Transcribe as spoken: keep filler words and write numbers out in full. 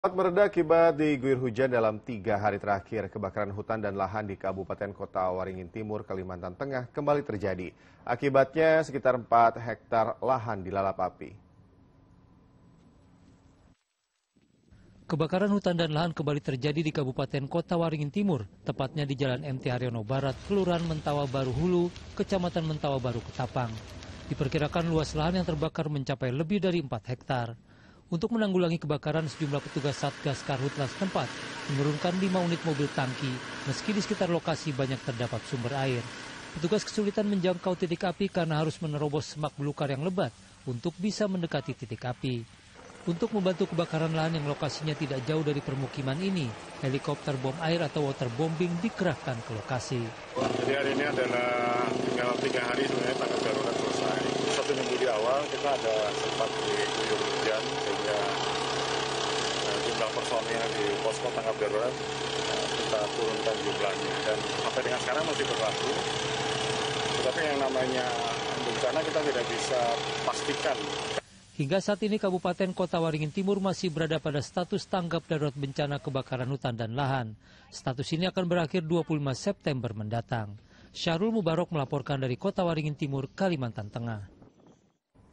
Sempat mereda akibat diguyur hujan dalam tiga hari terakhir, kebakaran hutan dan lahan di Kabupaten Kota Waringin Timur, Kalimantan Tengah kembali terjadi. Akibatnya sekitar empat hektar lahan dilalap api. Kebakaran hutan dan lahan kembali terjadi di Kabupaten Kota Waringin Timur, tepatnya di Jalan M T Haryono Barat, Kelurahan Mentawa Baru Hulu, Kecamatan Mentawa Baru, Ketapang. Diperkirakan luas lahan yang terbakar mencapai lebih dari empat hektar. Untuk menanggulangi kebakaran, sejumlah petugas Satgas Karhutla setempat menurunkan lima unit mobil tangki, meski di sekitar lokasi banyak terdapat sumber air. Petugas kesulitan menjangkau titik api karena harus menerobos semak belukar yang lebat untuk bisa mendekati titik api. Untuk membantu kebakaran lahan yang lokasinya tidak jauh dari permukiman ini, helikopter bom air atau waterbombing dikerahkan ke lokasi. Jadi hari ini adalah tinggal tiga hari sebenarnya tanggap darurat selesai. Satu minggu di awal kita ada sempat diguyur hujan sehingga uh, jumlah personil di posko tanggap darurat uh, kita turunkan jumlahnya dan sampai dengan sekarang masih berlaku. Tetapi yang namanya bencana kita tidak bisa pastikan. Hingga saat ini Kabupaten Kota Waringin Timur masih berada pada status tanggap darurat bencana kebakaran hutan dan lahan. Status ini akan berakhir dua puluh lima September mendatang. Syahrul Mubarok melaporkan dari Kota Waringin Timur, Kalimantan Tengah.